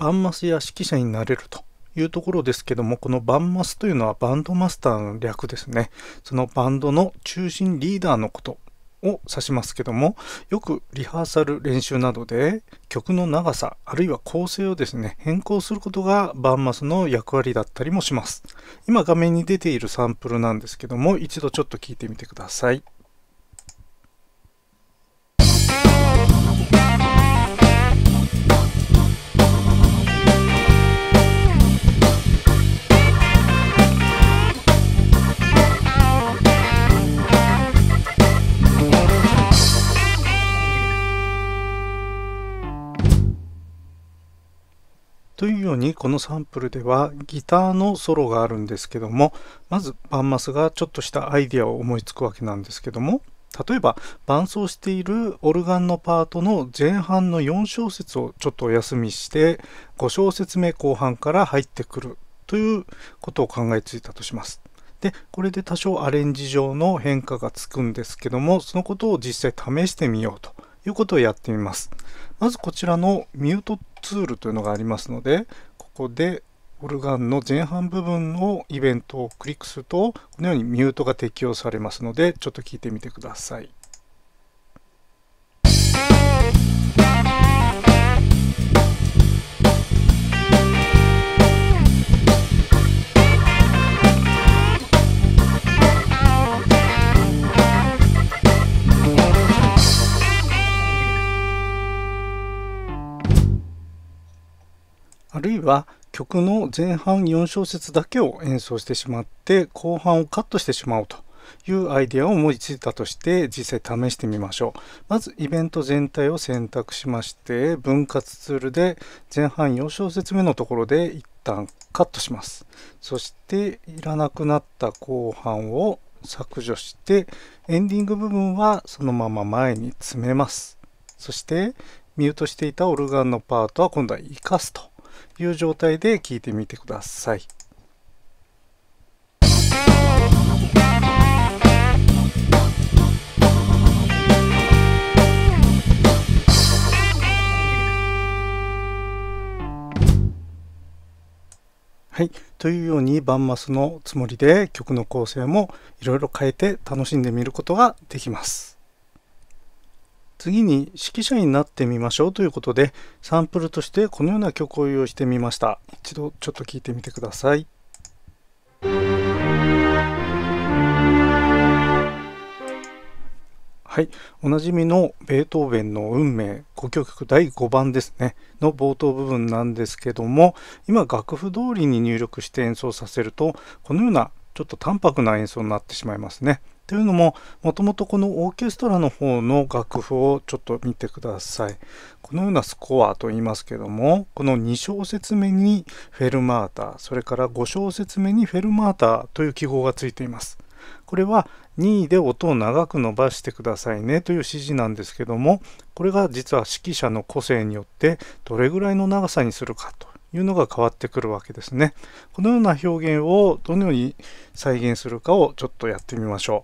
バンマスや指揮者になれるというところですけども、このバンマスというのはバンドマスターの略ですね。そのバンドの中心リーダーのことを指しますけども、よくリハーサル練習などで曲の長さあるいは構成をですね変更することがバンマスの役割だったりもします。今画面に出ているサンプルなんですけども、一度ちょっと聞いてみてください。というようにこのサンプルではギターのソロがあるんですけども、まずバンマスがちょっとしたアイデアを思いつくわけなんですけども、例えば伴奏しているオルガンのパートの前半の4小節をちょっとお休みして5小節目後半から入ってくるということを考えついたとします。で、これで多少アレンジ上の変化がつくんですけども、そのことを実際試してみようということをやってみます。まずこちらのミュートツールというのがありますので、ここでオルガンの前半部分のイベントをクリックすると、このようにミュートが適用されますので、ちょっと聞いてみてください。あるいは曲の前半4小節だけを演奏してしまって後半をカットしてしまおうというアイデアを思いついたとして実際試してみましょう。まずイベント全体を選択しまして分割ツールで前半4小節目のところで一旦カットします。そしていらなくなった後半を削除してエンディング部分はそのまま前に詰めます。そしてミュートしていたオルガンのパートは今度は生かすという状態で聞いてみてください。はい、というようにバンマスのつもりで曲の構成もいろいろ変えて楽しんでみることができます。次に指揮者になってみましょうということで、サンプルとしてこのような曲を用意してみました。一度ちょっと聞いてみてください。はい、おなじみのベートーベンの運命交響曲第5番ですねの冒頭部分なんですけども、今楽譜通りに入力して演奏させるとこのようなちょっと淡白な演奏になってしまいますね。というのも、もともとこのオーケストラの方の楽譜をちょっと見てください。このようなスコアと言いますけども、この2小節目にフェルマータ、それから5小節目にフェルマータという記号がついています。これは2で音を長く伸ばしてくださいねという指示なんですけども、これが実は指揮者の個性によってどれぐらいの長さにするかというのが変わってくるわけですね。このような表現をどのように再現するかをちょっとやってみましょう。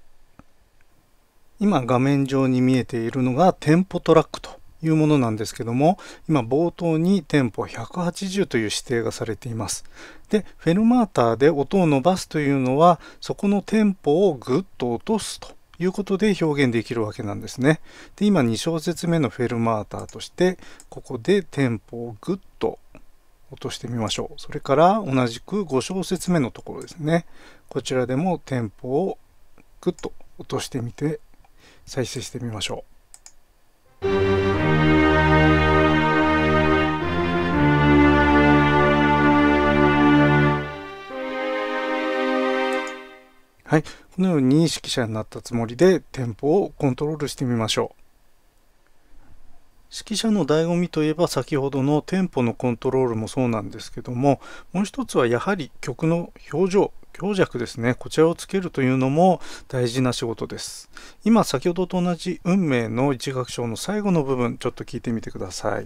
今画面上に見えているのがテンポトラックというものなんですけども、今冒頭にテンポ180という指定がされています。で、フェルマータで音を伸ばすというのは、そこのテンポをぐっと落とすということで表現できるわけなんですね。で、今2小節目のフェルマータとして、ここでテンポをぐっと落としてみましょう。それから同じく5小節目のところですね。こちらでもテンポをぐっと落としてみて再生してみましょう。はい、このように指揮者になったつもりでテンポをコントロールしてみましょう。指揮者の醍醐味といえば先ほどのテンポのコントロールもそうなんですけども、もう一つはやはり曲の表情、強弱ですね。こちらをつけるというのも大事な仕事です。今先ほどと同じ運命の一楽章の最後の部分、ちょっと聞いてみてください。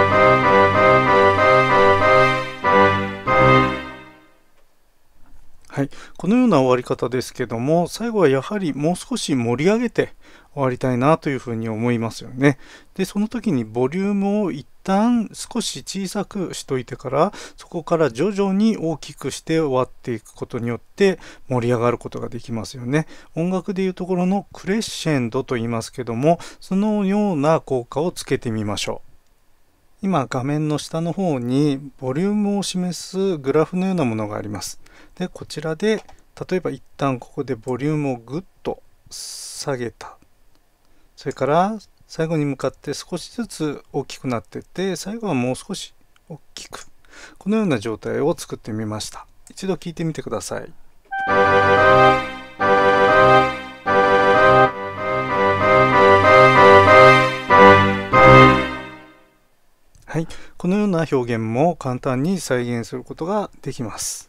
ははい、このような終わり方ですけども、最後はやはりもう少し盛り上げて終わりたいなというふうに思いますよね。で、その時にボリュームを一旦少し小さくしといてから、そこから徐々に大きくして終わっていくことによって盛り上がることができますよね。音楽でいうところのクレッシェンドと言いますけども、そのような効果をつけてみましょう。今画面の下の方にボリュームを示すグラフのようなものがあります。で、こちらで例えば一旦ここでボリュームをぐっと下げた。それから最後に向かって少しずつ大きくなっていって、最後はもう少し大きく。このような状態を作ってみました。一度聞いてみてください。はい、このような表現も簡単に再現することができます。